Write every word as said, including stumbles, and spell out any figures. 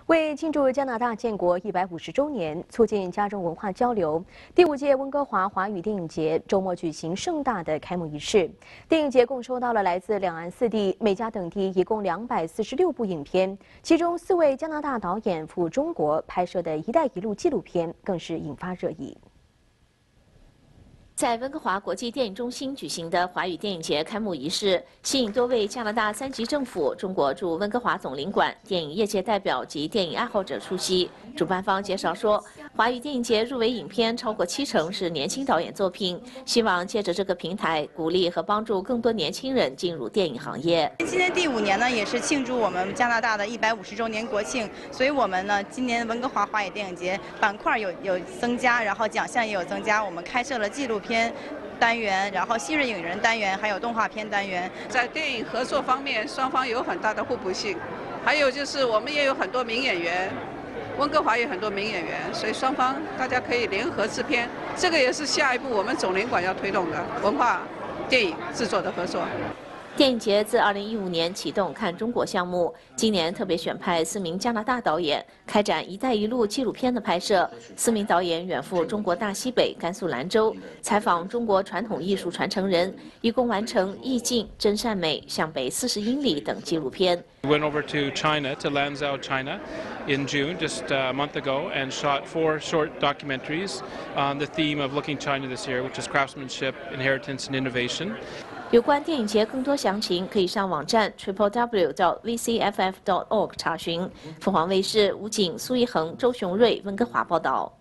为庆祝加拿大建国一百五十周年，促进加中文化交流，第五届温哥华华语电影节周末举行盛大的开幕仪式。电影节共收到了来自两岸四地、美加等地一共两百四十六部影片，其中四位加拿大导演赴中国拍摄的一带一路纪录片更是引发热议。 在温哥华国际电影中心举行的华语电影节开幕仪式，吸引多位加拿大三级政府、中国驻温哥华总领馆、电影业界代表及电影爱好者出席。主办方介绍说，华语电影节入围影片超过七成是年轻导演作品，希望借着这个平台，鼓励和帮助更多年轻人进入电影行业。 今年第五年呢，也是庆祝我们加拿大的一百五十周年国庆，所以我们呢，今年温哥华华语电影节板块有有增加，然后奖项也有增加，我们开设了纪录片 片单元，然后新锐影人单元，还有动画片单元。 在电影合作方面，双方有很大的互补性。还有就是我们也有很多名演员，温哥华有很多名演员，所以双方大家可以联合制片。这个也是下一步我们总领馆要推动的文化电影制作的合作。 电影节自二零一五年启动看中国项目，今年特别选派四名加拿大导演开展“一带一路”纪录片的拍摄。四名导演远赴中国大西北、甘肃兰州，采访中国传统艺术传承人，一共完成《意境》《真善美》《向北四十英里》等纪录片。 We went over to China, to Lanzhou, China, in June, just a month ago, and shot four short documentaries on the theme of Looking China this year, which is craftsmanship, inheritance, and innovation. 有关电影节更多详情，可以上网站 triple w 到 v c f f dot org 查询。凤凰卫视吴景、苏一恒、周雄瑞温哥华报道。